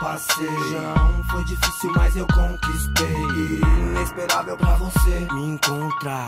passei. Já foi difícil, mas eu conquistei. Inesperável pra você me encontrar.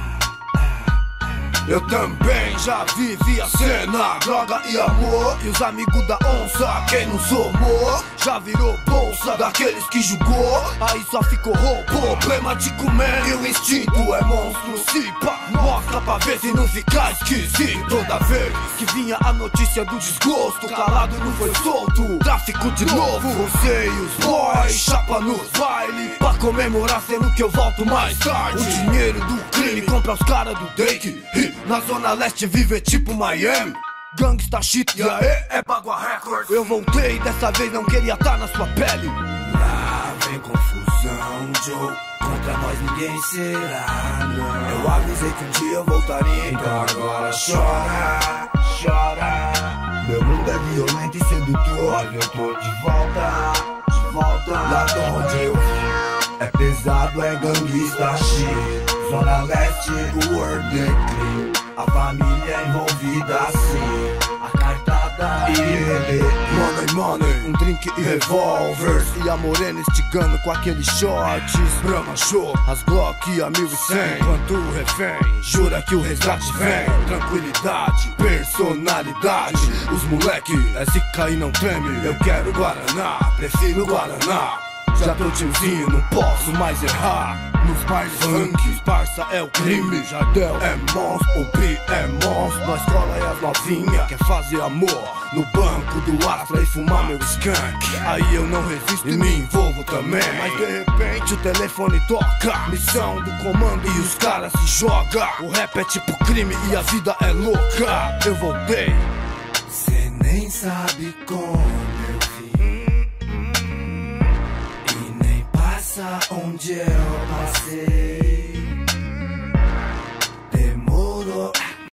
Eu também já vivi a cena, droga e amor. E os amigos da onça, quem não somou, já virou bolsa daqueles que julgou. Aí só ficou roubo, problemático man. E o instinto é monstro, se pá, mostra pra ver se não ficar esquisito. Toda vez que vinha a notícia do desgosto, calado não foi solto, tráfico de novo. Você e os boys, chapa nos bailes, pra comemorar sendo que eu volto mais tarde. O dinheiro do crime compra os caras do Drake. Na zona leste vive tipo Miami. Gangsta shit, e aí é Bagua Records. Eu voltei, dessa vez não queria estar na sua pele. Lá vem confusão, Joe. Contra nós ninguém será, não. Eu avisei que um dia eu voltaria, então agora chora, chora. Meu mundo é violento e sedutor, mas eu tô de volta, de volta. Lá de onde eu vim é pesado, é ganguista shit. Zona leste, o world é clean. A família envolvida assim, a cartada e ele. Money, um drink e revólver. E a morena estigando com aqueles shorts. Brahma Show, as Glock a 1100. Enquanto o refém jura que o resgate vem. Tranquilidade, personalidade. Os moleque é zica e não treme. Eu quero Guaraná, prefiro Guaraná. Já tô tiozinho, não posso mais errar. Nos bailes funk, parça é o crime. Jardel é monstro, o Pi é monstro. Na escola é as novinha, quer fazer amor no banco do Astra e fumar meu skunk. Aí eu não resisto e me envolvo também. Mas de repente o telefone toca, missão do comando e os caras se jogam. O rap é tipo crime e a vida é louca. Eu voltei, cê nem sabe como eu vim, onde eu passei.